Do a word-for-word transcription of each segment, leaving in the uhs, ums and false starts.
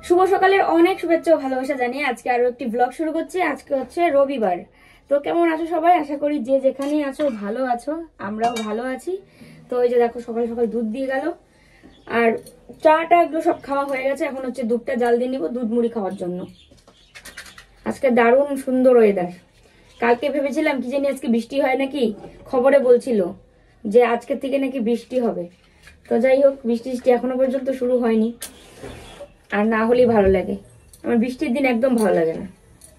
শুভ সকালের অনেক শুভেচ্ছা ও ভালোবাসা জানিয়ে আজকে আরো একটি ব্লগ শুরু করছি। আজকে হচ্ছে রবিবার। তো কেমন আছো সবাই? আশা করি যে যেখানেই আছো ভালো আছো, আমরাও ভালো আছি। তো এই যে দেখো সকাল সকাল দুধ দিয়ে গেল, আর চাটা এগুলো সব খাওয়া হয়ে গেছে। এখন হচ্ছে দুধটা জাল দিয়ে নিবো দুধ মুড়ি খাওয়ার জন্য। আজকে দারুণ সুন্দর ওয়েদার। কালকে ভেবেছিলাম কি জানি আজকে বৃষ্টি হয় নাকি, খবরে বলছিল যে আজকে থেকে নাকি বৃষ্টি হবে। তো যাই হোক, বৃষ্টি বৃষ্টি এখনো পর্যন্ত শুরু হয়নি, আর না হলেই ভালো লাগে। আমার বৃষ্টির দিন একদম ভালো লাগে না।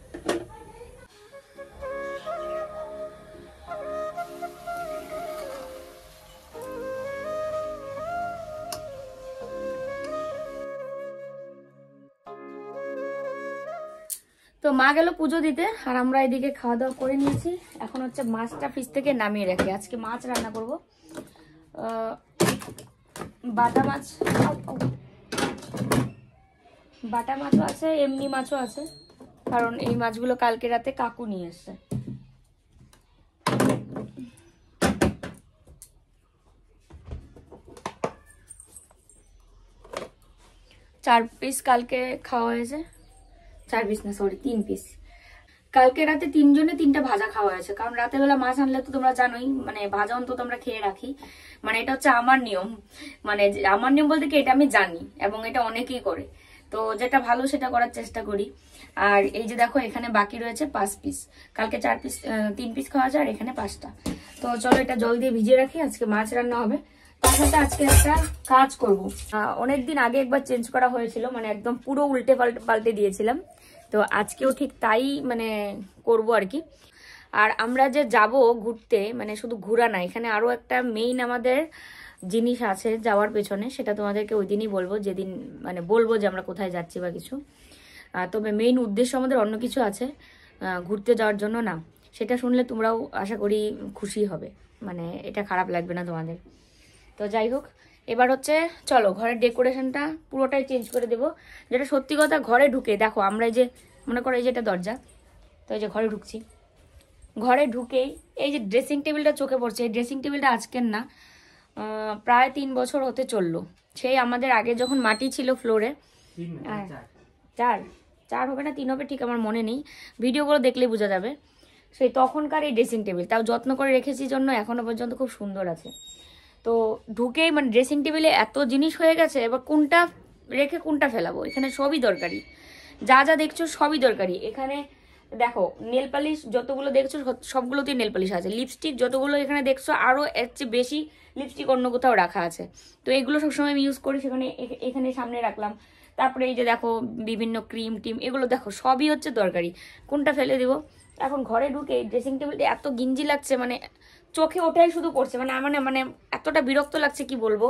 তো মা গেল পুজো দিতে, আর আমরা এদিকে খাওয়া দাওয়া করে নিয়েছি। এখন হচ্ছে মাছটা ফ্রিজ থেকে নামিয়ে রাখি। আজকে মাছ রান্না করব, বাটা মাছ। বাটা মাছও আছে, এমনি মাছও আছে, কারণ এই মাছগুলো কালকে রাতে কাকু নিয়ে এসছে। চার পিস কালকে খাওয়া হয়েছে, চার পিস না সরি তিন পিস। কালকে রাতে তিনজনে তিনটা ভাজা খাওয়া হয়েছে, কারণ রাতের বেলা মাছ আনলে তো তোমরা জানোই, মানে ভাজা অন্তত আমরা খেয়ে রাখি। মানে এটা হচ্ছে আমার নিয়ম, মানে আমার নিয়ম বলতে কি এটা আমি জানি এবং এটা অনেকেই করে। তো যেটা ভালো সেটা করার চেষ্টা করি। আর এই যে দেখো এখানে বাকি রয়েছে পাঁচ পিস, কালকে চার পিস তিন পিস খাওয়া যায়, আর এখানে পাঁচটা। তো চলো এটা জল দিয়ে ভিজিয়ে রাখি, আজকে মাছ রান্না হবে। তার সাথে আজকে একটা কাজ করবো, অনেকদিন আগে একবার চেঞ্জ করা হয়েছিল, মানে একদম পুরো উল্টে পাল্টে পাল্টে দিয়েছিলাম। তো আজকেও ঠিক তাই মানে করব আর কি। আর আমরা যে যাব ঘুরতে, মানে শুধু ঘোরা না, এখানে আরো একটা মেইন আমাদের জিনিস আছে যাওয়ার পেছনে, সেটা তোমাদেরকে ওই দিনই বলবো, যেদিন মানে বলবো যে আমরা কোথায় যাচ্ছি বা কিছু। তবে মেইন উদ্দেশ্য আমাদের অন্য কিছু আছে, ঘুরতে যাওয়ার জন্য না। সেটা শুনলে তোমরাও আশা করি খুশি হবে, মানে এটা খারাপ লাগবে না তোমাদের। তো যাই হোক, এবার হচ্ছে চলো ঘরের ডেকোরেশনটা পুরোটাই চেঞ্জ করে দেবো। যেটা সত্যি কথা, ঘরে ঢুকে দেখো আমরা এই যে মনে করো এই যে এটা দরজা, তো এই যে ঘরে ঢুকছি, ঘরে ঢুকেই এই যে ড্রেসিং টেবিলটা চোখে পড়ছে। এই ড্রেসিং টেবিলটা আজকের না, প্রায় তিন বছর হতে চললো। সেই আমাদের আগে যখন মাটি ছিল ফ্লোরে, চার চার হবে না তিন হবে ঠিক আমার মনে নেই, ভিডিওগুলো দেখলেই বোঝা যাবে। সেই তখনকার এই ড্রেসিং টেবিল, তাও যত্ন করে রেখেছি জন্য এখনো পর্যন্ত খুব সুন্দর আছে। তো ঢুকেই মানে ড্রেসিং টেবিলে এত জিনিস হয়ে গেছে, এবার কোনটা রেখে কোনটা ফেলাবো। এখানে সবই দরকারি, যা যা দেখছো সবই দরকারি। এখানে দেখো নেল পালিশ যতগুলো দেখছো সবগুলোতেই নেল পালিশ আছে। লিপস্টিক যতগুলো এখানে দেখছো আরও এর চেয়ে বেশি লিপস্টিক অন্য কোথাও রাখা আছে। তো এগুলো সবসময় আমি ইউজ করি, সেখানে এখানে সামনে রাখলাম। তারপরে এই যে দেখো বিভিন্ন ক্রিম টিম, এগুলো দেখো সবই হচ্ছে দরকারি। কোনটা ফেলে দেবো? এখন ঘরে ঢুকে ড্রেসিং টেবিলটা এত গিঞ্জি লাগছে, মানে চোখে ওঠাই শুধু করছে, মানে আমার মানে এতটা বিরক্ত লাগছে কি বলবো।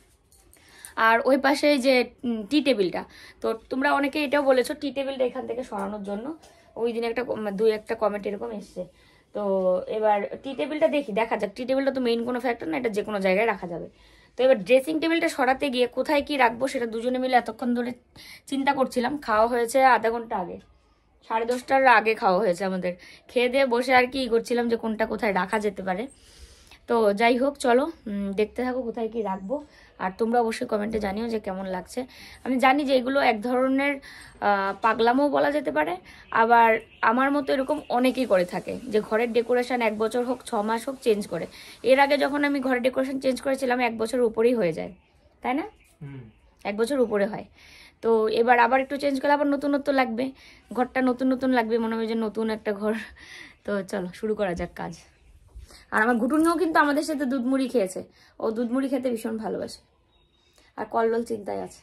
আর ওই পাশে যে টি টেবিলটা, তো তোমরা অনেকে এটাও বলেছো টি টেবিলটা এখান থেকে সরানোর জন্য। ওই দিন একটা দুই একটা কমেন্ট এরকম এসছে। তো এবার টি টেবিলটা দেখি, দেখা যাক। টি টেবিলটা তো মেইন কোনো ফ্যাক্টর না, এটা যে কোনো জায়গায় রাখা যাবে। তো এবার ড্রেসিং টেবিলটা সরাতে গিয়ে কোথায় কি রাখবো সেটা দুজনে মিলে এতক্ষণ ধরে চিন্তা করছিলাম। খাওয়া হয়েছে আধা ঘন্টা আগে, সাড়ে দশটার আগে খাওয়া হয়েছে আমাদের। খেয়ে দিয়ে বসে আর কি করছিলাম যে কোনটা কোথায় রাখা যেতে পারে। তো যাই হোক চলো দেখতে থাকো কোথায় কি রাখবো, আর তোমরা অবশ্যই কমেন্টে জানিও যে কেমন লাগছে। আমি জানি যে এগুলো এক ধরনের পাগলামও বলা যেতে পারে, আবার আমার মতো এরকম অনেকেই করে থাকে যে ঘরের ডেকোরেশন এক বছর হোক ছ মাস হোক চেঞ্জ করে। এর আগে যখন আমি ঘরের ডেকোরেশন চেঞ্জ করেছিলাম এক বছর উপরেই হয়ে যায়, তাই না? এক বছর উপরে হয়। তো এবার আবার একটু চেঞ্জ করলে আবার নতুনত্ব লাগবে, ঘরটা নতুন নতুন লাগবে, মনে হয় যে নতুন একটা ঘর। তো চলো শুরু করা যাক কাজ। আর আমার ঘুটুনিও কিন্তু আমাদের সাথে দুধ মুড়ি খেয়েছে, ও দুধ মুড়ি খেতে ভীষণ ভালোবাসে, আর কল্লোল চিন্তায় আছে।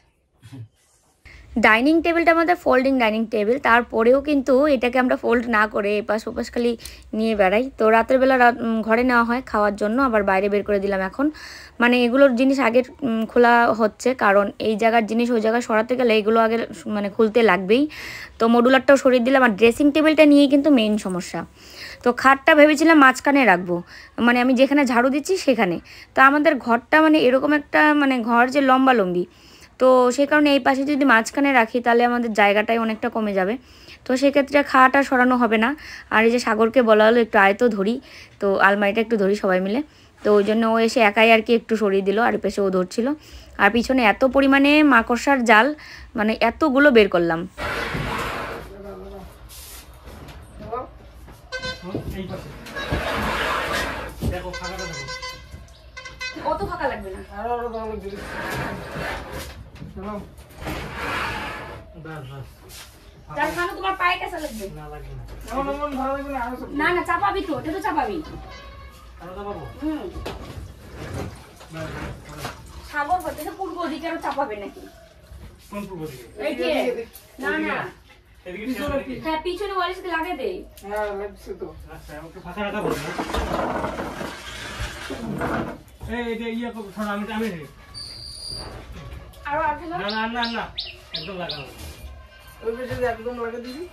ডাইনিং টেবিলটা আমাদের ফোল্ডিং ডাইনিং টেবিল, তারপরেও কিন্তু এটাকে আমরা ফোল্ড না করে এপাশ ওপাশ খালি নিয়ে বেড়াই। তো রাতের বেলা ঘরে নেওয়া হয় খাওয়ার জন্য, আবার বাইরে বের করে দিলাম এখন। মানে এগুলোর জিনিস আগে খোলা হচ্ছে, কারণ এই জায়গার জিনিস ওই জায়গায় সরাতে গেলে এগুলো আগে মানে খুলতে লাগবেই। তো মডুলারটাও সরিয়ে দিলাম। আর ড্রেসিং টেবিলটা নিয়েই কিন্তু মেইন সমস্যা। তো খাটটা ভেবেছিলাম মাঝখানে রাখবো, মানে আমি যেখানে ঝাড়ু দিচ্ছি সেখানে। তো আমাদের ঘরটা মানে এরকম একটা মানে ঘর যে লম্বা লম্বি, তো সেই কারণে এই পাশে যদি মাঝখানে রাখি তাহলে আমাদের জায়গাটাই অনেকটা কমে যাবে। তো সেক্ষেত্রে খাটটা সরানো হবে না। আর এই যে সাগরকে বলা হলো একটু আয়তো ধরি, তো আলমারিটা একটু ধরি সবাই মিলে। তো ওই জন্য ও এসে একাই আর কি একটু সরিয়ে দিল, আর পেছনে ও ধরছিল। আর পিছনে এত পরিমাণে মাকড়সার জাল, মানে এতগুলো বের করলাম। অত ফাঁকা লাগবে না, তোমার পায়ে কাছে লাগবে না। না চাপাবি তো, এটা তো চাপাবি। সাগর করতেছে পূর্ব দিকে, আরো চাপাবে নাকি? না না হ্যাঁ পিছনে ওয়ালের সাথে লাগে দে। আরো আগে না না না না একদম লাগানো, ওই পেছনে একদম লাগা দিবি।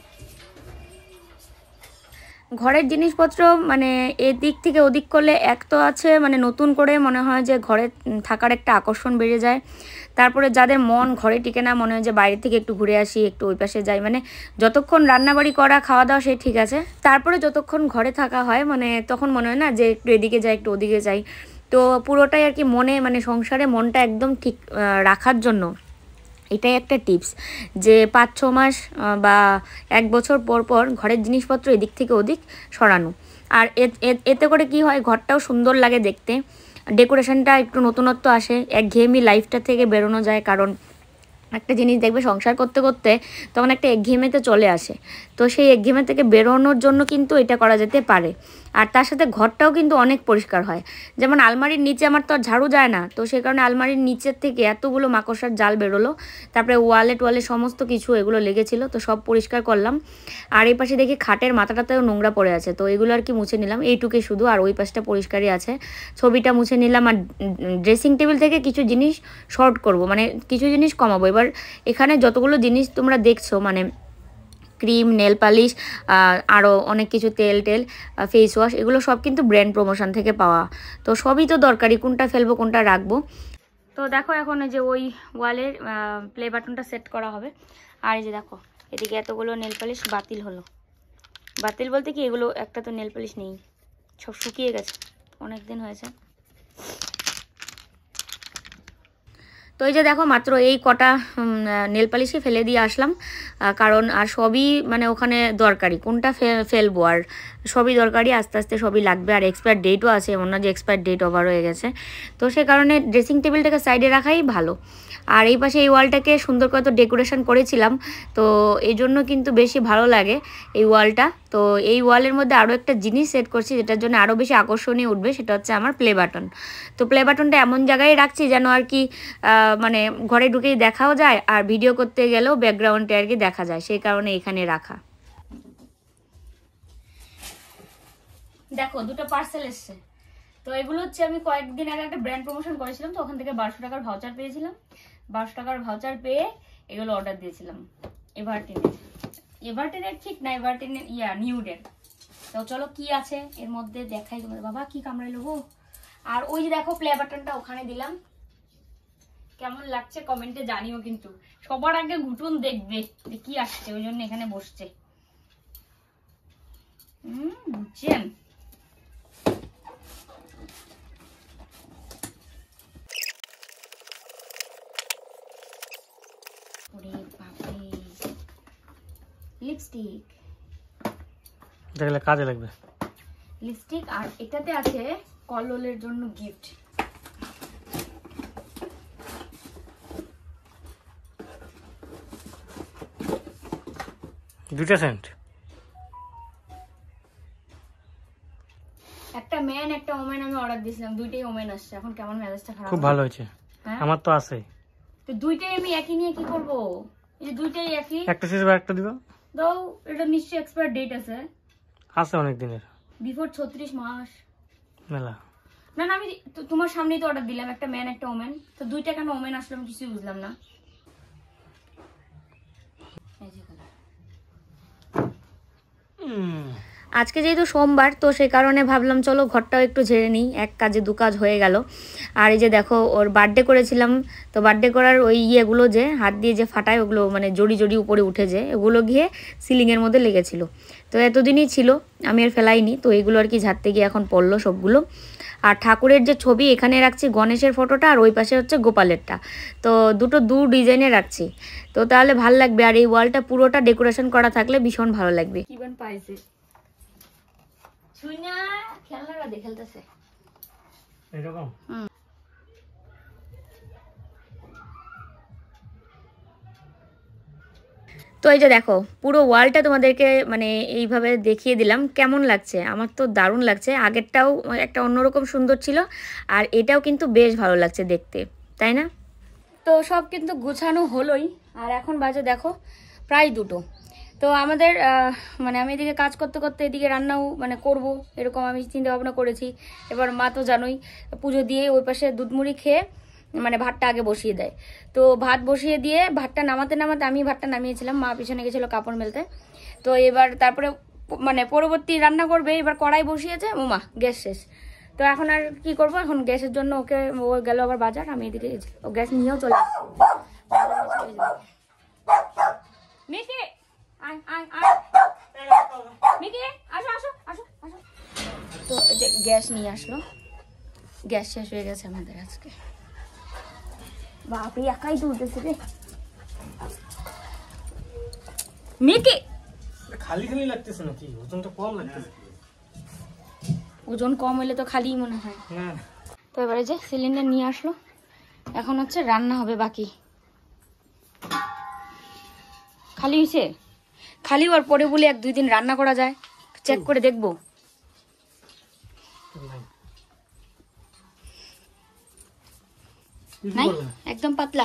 ঘরের জিনিসপত্র মানে এদিক থেকে ওদিক করলে এক তো আছে মানে নতুন করে মনে হয় যে ঘরে থাকার একটা আকর্ষণ বেড়ে যায়। তারপরে যাদের মন ঘরে টিকে না, মনে হয় যে বাইরে থেকে একটু ঘুরে আসি, একটু ওই পাশে যাই। মানে যতক্ষণ রান্নাবাড়ি করা খাওয়া দাওয়া সে ঠিক আছে, তারপরে যতক্ষণ ঘরে থাকা হয় মানে তখন মনে হয় না যে একটু এদিকে যাই একটু ওদিকে যাই। তো পুরোটাই আর কি মনে মানে সংসারে মনটা একদম ঠিক রাখার জন্য এটাই একটা টিপস, যে পাঁচ ছ মাস বা এক বছর পর পর ঘরের জিনিসপত্র এদিক থেকে ওদিক সরানো। আর এতে করে কি হয়, ঘরটাও সুন্দর লাগে দেখতে, ডেকোরেশনটা একটু নতুনত্ব আসে, একঘেয়েমি লাইফটা থেকে বেরোনো যায়। কারণ একটা জিনিস দেখবে সংসার করতে করতে তখন একটা একঘেয়েমিতে চলে আসে, তো সেই একঘেয়েমি থেকে বেরোনোর জন্য কিন্তু এটা করা যেতে পারে। আর তার সাথে ঘরটাও কিন্তু অনেক পরিষ্কার হয়। যেমন আলমারির নিচে আমার তো আর ঝাড়ু যায় না, তো সেই কারণে আলমারির নিচের থেকে এতগুলো মাকড়সার জাল বেরোলো। তারপরে ওয়ালে টোয়ালে সমস্ত কিছু এগুলো লেগেছিলো, তো সব পরিষ্কার করলাম। আর এই পাশে দেখি খাটের মাথাটাতেও নোংরা পড়ে আছে, তো এগুলো আর কি মুছে নিলাম, এইটুকুই শুধু। আর ওই পাশটা পরিষ্কারই আছে, ছবিটা মুছে নিলাম। আর ড্রেসিং টেবিল থেকে কিছু জিনিস শর্ট করব, মানে কিছু জিনিস কমাবো। এবার এখানে যতগুলো জিনিস তোমরা দেখছো মানে ক্রিম, নেল পালিশ, আরও অনেক কিছু তেল টেল, ফেস ওয়াশ, এগুলো সব কিন্তু ব্র্যান্ড প্রমোশন থেকে পাওয়া। তো সবই তো দরকারি, কোনটা ফেলবো কোনটা রাখবো। তো দেখো এখন যে ওই ওয়ালের প্লে বাটনটা সেট করা হবে। আর এই যে দেখো এদিকে এতগুলো নেল পালিশ বাতিল হলো। বাতিল বলতে কি, এগুলো একটা তো নেল পালিশ নেই, সব শুকিয়ে গেছে, অনেক দিন হয়েছে। তো এই যে দেখো মাত্র এই কটা নেল পালিশে ফেলে দিয়ে আসলাম, কারণ আর সবই মানে ওখানে দরকারি, কোনটা ফেলবো আর সবই দরকারি, আস্তে আস্তে সবই লাগবে। আর এক্সপায়ার ডেটও আছে, এমন না যে এক্সপায়ার ডেট ওভার হয়ে গেছে। তো সে কারণে ড্রেসিং টেবিলটাকে সাইডে রাখাই ভালো। আর এই পাশে এই ওয়ালটাকে সুন্দর করে তো ডেকোরেশন করেছিলাম, তো এই জন্য কিন্তু বেশি ভালো লাগে এই ওয়ালটা। তো এই ওয়ালের মধ্যে আরও একটা জিনিস সেট করছি যেটার জন্য আরও বেশি আকর্ষণীয় উঠবে, সেটা হচ্ছে আমার প্লে বাটন। তো প্লে বাটনটা এমন জায়গায় রাখছি যেন আর কি মানে ঘরে ঢুকেই দেখাও যায়, আর ভিডিও করতে গেলেও ব্যাকগ্রাউন্ডে আর কি দেখা যায়, সেই কারণে এখানে রাখা। দেখো দুটো পার্সেল এসছে, তো এগুলো হচ্ছে আমি কয়েকদিন আগে একটা ব্র্যান্ড প্রমোশন করেছিলাম, তো ওখান থেকে বারোশো টাকার ভাউচার পেয়েছিলাম। বারোশো টাকার ভাউচার পেয়ে এগুলো অর্ডার দিয়েছিলাম এভারটিনের। এভারটিনের ঠিক না, এভারটিনের ইয়া নিউডের। তো চলো কি আছে এর মধ্যে দেখাই তোমাদের। বাবা কি কামড়াইলো গো। আর ওই যে দেখো প্লে বাটনটা ওখানে দিলাম, কেমন লাগছে কমেন্টে জানিও। কিন্তু সবার আগে ঘুটুন দেখবে কি আসছে, ওই জন্য এখানে বসছে। হম বুঝছেন। লিপস্টিক দেখলে কাজে লাগবে, লিপস্টিক। আর এটাতে আছে কল্লোলের জন্য গিফট। দুটো সেন্ট, একটা ম্যান একটা ওমেন আমি অর্ডার দিয়েছিলাম, দুইটাই ওমেন আসছে। এখন কেমন মেজাজটা খারাপ। খুব ভালো হয়েছে, আমার তো আছে। তো দুইটাই আমি একই নিয়ে কি করব, এই যে দুইটাই একই, একটা শেষ আর একটা দিবা দাও। এটা নিশ্চয়ই এক্সপায়ার ডেট আছে, আছে অনেক দিনের, বিফোর ছত্রিশ মাস মেলা। না না আমি তোমার সামনেই তো অর্ডার দিলাম, একটা ম্যান একটা ওমেন, তো দুইটা কেন ওমেন আসলো আমি কিছুই বুঝলাম না। আজকে যেহেতু সোমবার, তো সেই কারণে ভাবলাম চলো ঘরটাও একটু ঝেড়ে নিই, এক কাজে দু কাজ হয়ে গেল। আর এই যে দেখো ওর বার্থডে করেছিলাম, তো বার্থডে করার ওই ইয়েগুলো যে হাত দিয়ে যে ফাটায় ওগুলো মানে জড়ি জড়ি উপরে উঠে যে ওগুলো গিয়ে সিলিংয়ের মধ্যে লেগেছিল। তো এতদিনই ছিল, আমি আর ফেলাইনি, তো এগুলো আর কি ঝাড়তে গিয়ে এখন পড়লো সবগুলো। আর ঠাকুরের যে ছবি এখানে রাখছি গণেশের ফটোটা, আর ওই পাশে হচ্ছে গোপালেরটা। তো দুটো দু ডিজাইনে রাখছি, তো তাহলে ভালো লাগবে। আর এই ওয়ালটা পুরোটা ডেকোরেশন করা থাকলে ভীষণ ভালো লাগবে। কিবান পাইছে শুইনা খেলনাটা দেখে খেলতেছে এরকম। হুম, তো এই যে দেখো পুরো ওয়ালটা তোমাদেরকে মানে এইভাবে দেখিয়ে দিলাম, কেমন লাগছে? আমার তো দারুণ লাগছে। আগেরটাও একটা অন্যরকম সুন্দর ছিল, আর এটাও কিন্তু বেশ ভালো লাগছে দেখতে, তাই না? তো সব কিন্তু গুছানো হলোই, আর এখন বাজে দেখো প্রায় দুটো। তো আমাদের মানে আমি এদিকে কাজ করতে করতে এদিকে রান্নাও মানে করব এরকম আমি চিন্তা ভাবনা করেছি। এবার মা তো জানোই পুজো দিয়ে ওই পাশে দুধ মুড়ি খেয়ে মানে ভাতটা আগে বসিয়ে দেয়। তো ভাত বসিয়ে দিয়ে ভাতটা নামাতে নামাতে আমি ভাতটা নামিয়েছিলাম, মা পিছনে গেছিলো কাপড় মেলতে। তো এবার তারপরে মানে পরবর্তী রান্না করবে, এবার কড়াই বসিয়েছে, ওমা গ্যাস শেষ। তো এখন আর কি করবো, এখন গ্যাসের জন্য ওকে ও গেল আবার বাজার, আমি এদিকে ও গ্যাস নিয়েও চলে মিকি আয় আয় আয় মিকি আসো আসো আসো আসো। তো এই যে গ্যাস নিয়ে আসলো, গ্যাস শেষ হয়ে গেছে আমাদের আজকে। বাপরে একাই তুলতেছে রে মিকি। খালি খালি লাগতেছে নাকি? ওজনটা কম লাগতেছে। ওজন কম হইলে তো খালিই মনে হয় না। তো এবারে যে সিলিন্ডার নিয়ে আসলো, এখন হচ্ছে রান্না হবে বাকি। খালি হয়েছে, খালি হওয়ার পরে বলে এক দুই দিন রান্না করা যায়, চেক করে দেখবো। নাই একদম পাতলা।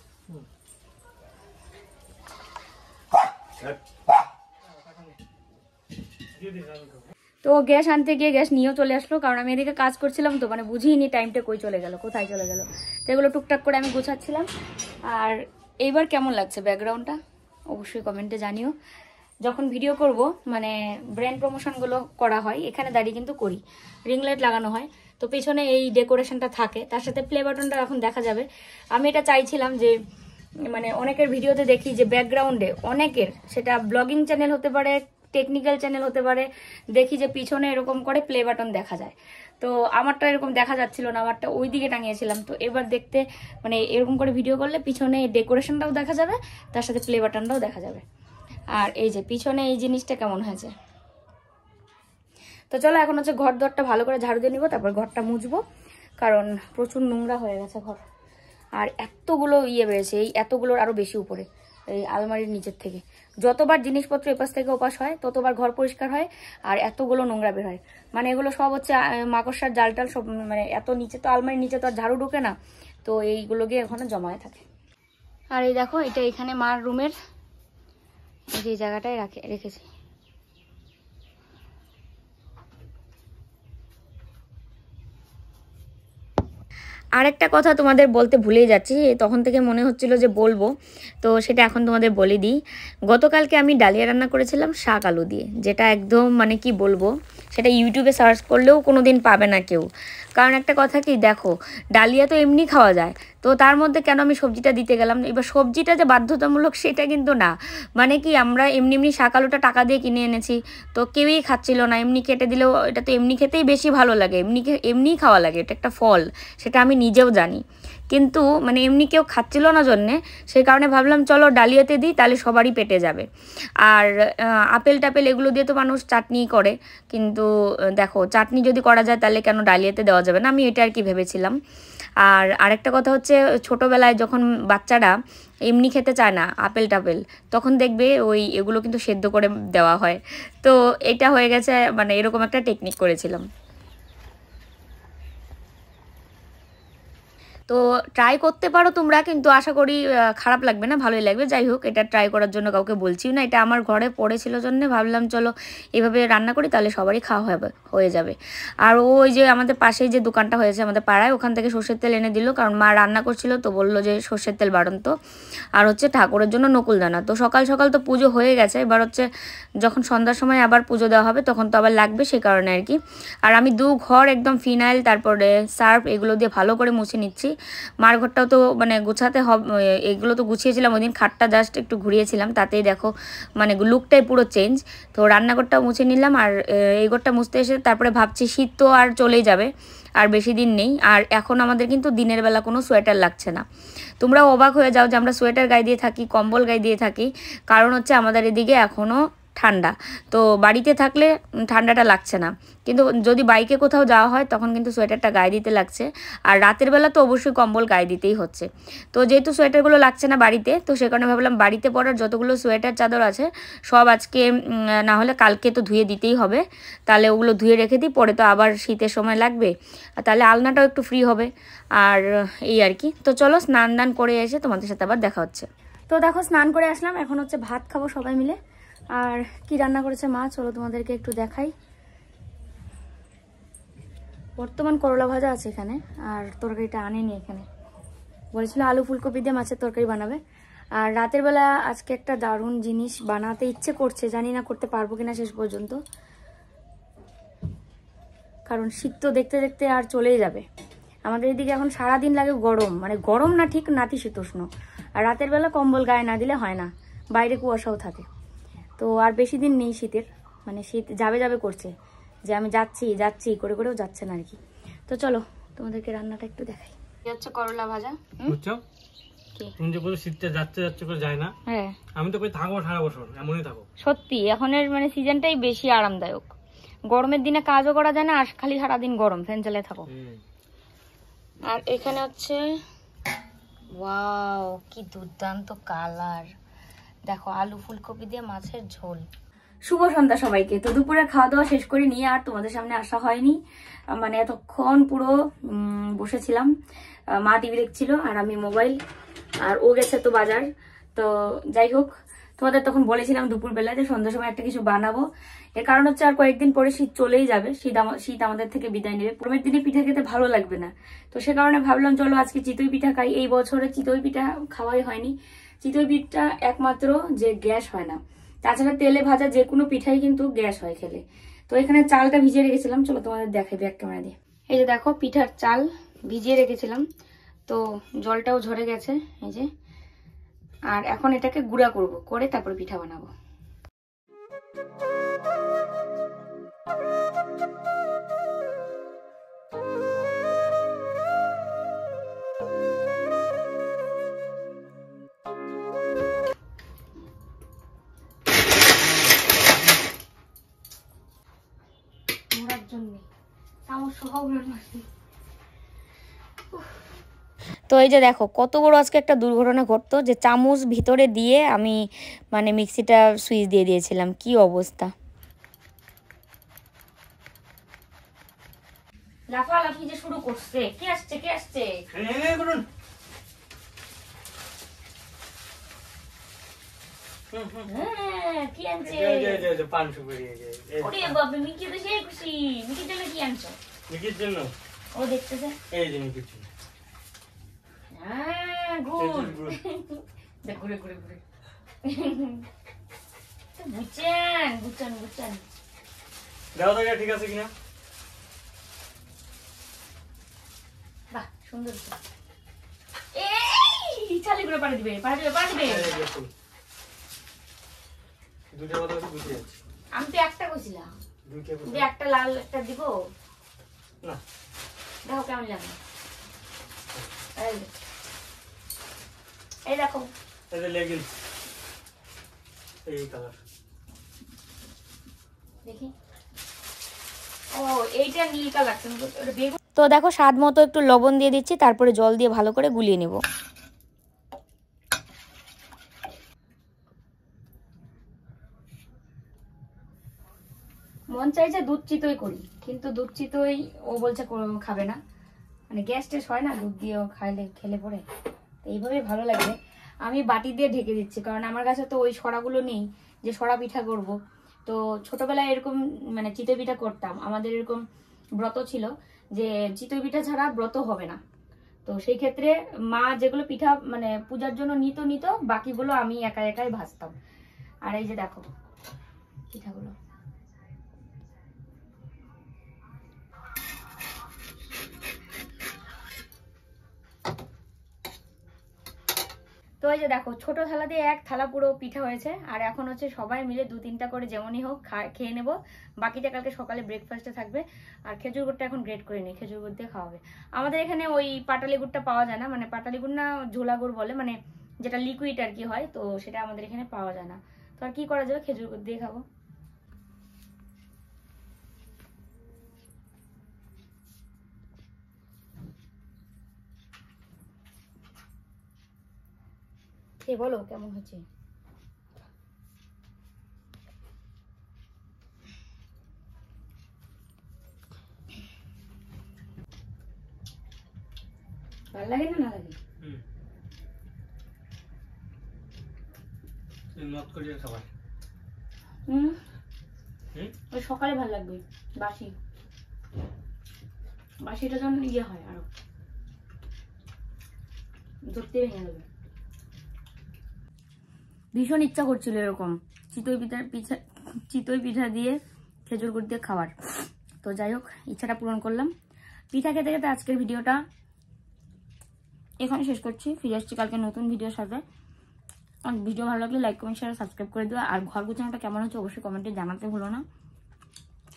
তো গ্যাস আনতে গিয়ে গ্যাস নিয়েও চলে আসলো, কারণ আমি এদিকে কাজ করছিলাম তো মানে বুঝিনি টাইমটা কই চলে গেল, কোথায় চলে গেল। তো এগুলো টুকটাক করে আমি গোছাচ্ছিলাম। আর এইবার কেমন লাগছে ব্যাকগ্রাউন্ডটা অবশ্যই কমেন্টে জানিও। যখন ভিডিও করব মানে ব্র্যান্ড প্রমোশনগুলো করা হয়, এখানে দাঁড়িয়ে কিন্তু করি, রিং লাইট লাগানো হয়, তো পেছনে এই ডেকোরেশনটা থাকে, তার সাথে প্লে বাটনটা এখন দেখা যাবে। আমি এটা চাইছিলাম যে মানে অনেকের ভিডিওতে দেখি যে ব্যাকগ্রাউন্ডে অনেকের, সেটা ব্লগিং চ্যানেল হতে পারে, টেকনিক্যাল চ্যানেল হতে পারে, দেখি যে পিছনে এরকম করে প্লে বাটন দেখা যায়। তো আমারটা এরকম দেখা যাচ্ছিল না, আমারটা ওই দিকে টাঙিয়েছিলাম। তো এবার দেখতে মানে এরকম করে ভিডিও করলে পিছনে ডেকোরেশনটাও দেখা যাবে, তার সাথে প্লে বাটনটাও দেখা যাবে। আর এই যে পিছনে এই জিনিসটা কেমন হয়েছে। তো চলো এখন হচ্ছে ঘর দরটা ভালো করে ঝাড়ু দিয়ে নিব, তারপর ঘরটা মুছবো, কারণ প্রচুর নোংরা হয়ে গেছে ঘর। আর এতগুলো ইয়ে বেড়েছে, এই এতগুলোর আরো বেশি উপরে, এই আলমারির নিচের থেকে যতবার জিনিসপত্র এপাশ থেকে ওপাশ হয় ততবার ঘর পরিষ্কার হয়, আর এতগুলো নোংরা বের হয়। মানে এগুলো সব হচ্ছে মাকড়সার জাল টাল সব, মানে এত নিচে তো আলমারির নিচে তো আর ঝাড়ু ঢুকে না, তো এইগুলো গিয়ে ওখানে জমায়ে থাকে। আর এই দেখো এটা এখানে মার রুমের এই জায়গাটায় রাখে রেখেছি। আরেকটা কথা তোমাদের বলতে ভুলেই যাচ্ছি, তখন থেকে মনে হচ্ছিল যে বলবো, তো সেটা এখন তোমাদের বলে দিই। গতকালকে আমি ডালিয়া রান্না করেছিলাম শাক আলু দিয়ে, যেটা একদম মানে কি বলবো, সেটা ইউটিউবে সার্চ করলেও কোনো দিন পাবে না কেউ। কারণ একটা কথা কি, দেখো ডালিয়া তো এমনি খাওয়া যায়, তো তার মধ্যে কেন আমি সবজিটা দিতে গেলাম। এবার সবজিটা যে বাধ্যতামূলক সেটা কিন্তু না, মানে কি আমরা এমনি এমনি শাক আলুটা টাকা দিয়ে কিনে এনেছি, তো কেউই খাচ্ছিল না, এমনি কেটে দিলেও এটা তো এমনি খেতেই বেশি ভালো লাগে, এমনি এমনিই খাওয়া লাগে, এটা একটা ফল, সেটা আমি নিজেও জানি। কিন্তু মানে এমনি কেউ খাচ্ছিল না জন্যে, সেই কারণে ভাবলাম চলো ডালিয়াতে দিই, তাহলে সবারই পেটে যাবে। আর আপেল টাপেল এগুলো দিয়ে তো মানুষ চাটনি করে, কিন্তু দেখো চাটনি যদি করা যায় তাহলে কেন ডালিয়াতে দেওয়া যাবে না, আমি এটা আর কি ভেবেছিলাম। আর আরেকটা কথা হচ্ছে, ছোটোবেলায় যখন বাচ্চারা এমনি খেতে চায় না আপেল টাপেল, তখন দেখবে ওই এগুলো কিন্তু সেদ্ধ করে দেওয়া হয়। তো এটা হয়ে গেছে, মানে এরকম একটা টেকনিক করেছিলাম। তো ট্রাই করতে পারো তোমরা, কিন্তু আশা করি খারাপ লাগবে না, ভালোই লাগবে। যাই হোক, এটা ট্রাই করার জন্য কাউকে বলছিও না, এটা আমার ঘরে পড়েছিল জন্য ভাবলাম চলো এভাবে রান্না করি, তাহলে সবারই খাওয়া হবে হয়ে যাবে। আর ওই যে আমাদের পাশেই যে দোকানটা হয়েছে আমাদের পাড়ায়, ওখান থেকে সর্ষের তেল এনে দিল, কারণ মা রান্না করছিল তো বললো যে সর্ষের তেল বাড়ন্ত, আর হচ্ছে ঠাকুরের জন্য নকুলদানা। তো সকাল সকাল তো পুজো হয়ে গেছে, এবার হচ্ছে যখন সন্ধ্যার সময় আবার পুজো দেওয়া হবে তখন তো আবার লাগবে, সেই কারণে আর কি। আর আমি দু ঘর একদম ফিনাইল তারপরে সার্ফ এগুলো দিয়ে ভালো করে মুছে নিচ্ছি, মার ঘরটাও তো মানে গুছাতে হবে, এগুলো তো গুছিয়েছিলাম ওই দিন, খাটটা জাস্ট একটু ঘুরিয়েছিলাম, তাতেই দেখো মানে লুকটাই পুরো চেঞ্জ। তো রান্নাঘরটাও মুছে নিলাম, আর এই ঘরটা মুছতে এসে তারপরে ভাবছি শীত তো আর চলেই যাবে, আর বেশি দিন নেই। আর এখন আমাদের কিন্তু দিনের বেলা কোনো সোয়েটার লাগছে না। তোমরাও অবাক হয়ে যাও যে আমরা সোয়েটার গায়ে দিয়ে থাকি, কম্বল গায়ে দিয়ে থাকি, কারণ হচ্ছে আমাদের এদিকে এখনও ঠান্ডা। তো বাড়িতে থাকলে ঠান্ডাটা লাগছে না, কিন্তু যদি বাইকে কোথাও যাওয়া হয় তখন কিন্তু সোয়েটারটা গায়ে দিতে লাগছে। আর রাতের বেলা তো অবশ্যই কম্বল গায়ে দিতেই হচ্ছে। তো যেহেতু সোয়েটারগুলো লাগছে না বাড়িতে, তো সে কারণে ভাবলাম বাড়িতে পরার যতগুলো সোয়েটার চাদর আছে সব আজকে না হলে কালকে তো ধুয়ে দিতেই হবে, তাহলে ওগুলো ধুয়ে রেখে দিই, পরে তো আবার শীতের সময় লাগবে, আর তাহলে আলনাটাও একটু ফ্রি হবে। আর এই আর কি। তো চলো স্নান দান করে এসে তোমাদের সাথে আবার দেখা হচ্ছে। তো দেখো স্নান করে আসলাম, এখন হচ্ছে ভাত খাবো সবাই মিলে। আর কি রান্না করেছে মা চলো তোমাদেরকে একটু দেখাই। বর্তমান করলা ভাজা আছে এখানে, আর তরকারিটা আনেনি এখানে, বলেছিল আলু ফুলকপি দিয়ে মাছের তরকারি বানাবে। আর রাতের বেলা আজকে একটা দারুণ জিনিস বানাতে ইচ্ছে করছে, জানি না করতে পারবো কিনা শেষ পর্যন্ত, কারণ শীত তো দেখতে দেখতে আর চলেই যাবে। আমাদের এদিকে এখন সারাদিন লাগে গরম, মানে গরম না ঠিক নাতিশীতোষ্ণ, আর রাতের বেলা কম্বল গায়ে না দিলে হয় না, বাইরে কুয়াশাও থাকে। তো আর বেশি দিন নেই শীতের, মানে শীত যাবে যাবে করছে, যে আমি যাচ্ছি যাচ্ছি করে করেও যাচ্ছে না আর কি। তো চলো তোমাদেরকে রান্নাটা একটু দেখাই। এই হচ্ছে করলা ভাজা। বুঝছো তুমি যে বলো শীতটা যাচ্ছে যাচ্ছে করে যায় না, হ্যাঁ আমি তো কই থাকবো সারা বছর, এমনই থাকো। সত্যি এখনের মানে সিজনটাই বেশি আরামদায়ক, গরমের দিনে কাজও করা যায় না, আর খালি সারাদিন গরম ফ্যান চালিয়ে থাকো। আর এখানে হচ্ছে ওয়াও কি দুর্দান্ত কালার, দেখো আলু ফুলকপি দিয়ে মাছের ঝোল। শুভ সন্ধ্যা সবাইকে। তো দুপুরে খাওয়া দাওয়া শেষ করে নিয়ে আর তোমাদের সামনে আসা হয়নি, মানে এতক্ষণ পুরো বসেছিলাম, মা টিভি দেখছিল আর আমি মোবাইল, আর ও গেছে তো বাজার। তো যাই হোক, তোমাদের তখন বলেছিলাম দুপুরবেলা যে সন্ধ্যার সময় একটা কিছু বানাবো, এর কারণ হচ্ছে আর কয়েকদিন পরে শীত চলেই যাবে, শীত শীত আমাদের থেকে বিদায় নেবে, পরের দিনে পিঠা খেতে ভালো লাগবে না। তো সে কারণে ভাবলাম চলো আজকে চিতই পিঠা খাই। এই বছরে চিতই পিঠা খাওয়াই হয়নি। চিতই পিঠা একমাত্র যে গ্যাস হয় না, তাছাড়া তেলে ভাজা যে কোনো পিঠাই কিন্তু গ্যাস হয় খেলে। তো এখানে চালটা ভিজিয়ে রেখেছিলাম, চলো তোমাদের দেখাই ব্যাক ক্যামেরা দিয়ে। এই যে দেখো পিঠার চাল ভিজিয়ে রেখেছিলাম, তো জলটাও ঝরে গেছে এই যে। আর এখন এটাকে গুঁড়া করব, করে তারপর পিঠা বানাবো। তো এই যে দেখো কত বড় আজকে একটা দুর্ঘটনা ঘটতো, যে চামচ ভিতরে দিয়ে আমি মানে মিক্সিটা সুইচ দিয়ে দিয়েছিলাম, কি অবস্থা। লাফালাফি যে শুরু করছে, কে আসছে কে আসছে কি আনছে? ওরে বাবা মিকি তো সেই খুশি। মিকির জন্য কি আনছো? মিকির জন্য ও দেখতেছে, এই যে মিকির জন্য। হ্যাঁ গুড দেখ ঘুরে ঘুরে ঘুরে বুঝছেন বুঝছেন বুঝছেন। দাও তো ঠিক আছে কিনা। বাহ সুন্দর। এই চালি করে পাড়ে দিবে পাড়ে দিবে পাড়ে দিবে। দুটো কথা বুঝে যাচ্ছে। আমি তো একটা কইছিলাম, দুইটা কইছিলাম, একটা লাল একটা দিব না। দেখো কেমন লাগে। এই এই দেখো এই যে লেগিংস, এই কালার দেখি। ও এইটা নীল কালার। তো দেখো স্বাদ মতো একটু লবণ দিয়ে দিচ্ছি, তারপরে জল দিয়ে ভালো করে গুলিয়ে নেব। মন চাইছে দুধ চিতই করি, কিন্তু দুধ চিতই ও বলছে খাবে না, মানে গ্যাস টেস হয় না দুধ দিয়েও খাইলে খেলে পরে, তো এইভাবেই ভালো লাগবে। আমি বাটি দিয়ে ঢেকে দিচ্ছি, কারণ আমার কাছে তো ওই সরাগুলো নেই যে সরা পিঠা করব। তো ছোটবেলায় এরকম মানে চিতই পিঠা করতাম, আমাদের এরকম ব্রত ছিল যে চিতই পিঠা ছাড়া ব্রত হবে না। তো সেই ক্ষেত্রে মা যেগুলো পিঠা মানে পূজার জন্য নিত নিত বাকিগুলো আমি একা একাই ভাজতাম। আর এই যে দেখো পিঠাগুলো, তো এই যে দেখো ছোট থালা দিয়ে এক থালা পুরো পিঠা হয়েছে, আর এখন হচ্ছে সবাই মিলে দু তিনটা করে যেমনই হোক খেয়ে নেবো। বাকিটা কালকে সকালে ব্রেকফাস্টে থাকবে। আর খেজুর গুড়টা এখন গ্রেট করে নিই, খেজুর গুড় দিয়ে খাওয়াবে। আমাদের এখানে ওই পাটালি গুড়টা পাওয়া যায় না, মানে পাটালি গুড় না ঝোলা গুড় বলে, মানে যেটা লিকুইড আর কি হয়, তো সেটা আমাদের এখানে পাওয়া যায় না। তো আর কি করা যাবে, খেজুর গুড় দিয়ে খাবো। খেয়ে বলো কেমন হচ্ছে। ভালো লাগে না না লাগে? নর্থ কোরিয়ার খাবার। হুম ওই সকালে ভালো লাগবে, বাসি বাসিটা যখন ইয়ে হয় আরো ধরতে ভেঙে যাবে। ভীষণ ইচ্ছা করছিল এরকম চিতই পিঠার পিঠা চিতই পিঠা দিয়ে খেজুর গুড় দিয়ে খাওয়ার। তো যাই হোক, ইচ্ছাটা পূরণ করলাম। পিঠা খেতে খেতে আজকের ভিডিওটা এখানে শেষ করছি। ফিরে আসছি কালকে নতুন ভিডিওর সাথে। আর ভিডিও ভালো লাগলে লাইক কমেন্ট শেয়ার সাবস্ক্রাইব করে দিও। আর ঘর গোছানোটা কেমন হচ্ছে অবশ্যই কমেন্টে জানাতে ভুলো না।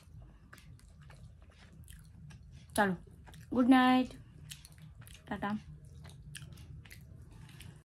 চলো, গুড নাইট, টাটা।